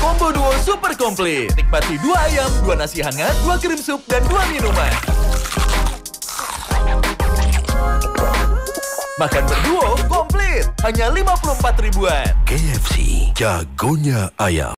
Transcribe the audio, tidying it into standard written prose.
Combo duo super komplit. Nikmati 2 ayam, 2 nasi hangat, 2 krim sup, dan 2 minuman. Makan berduo komplit. Hanya 54 ribuan. KFC, jagonya ayam.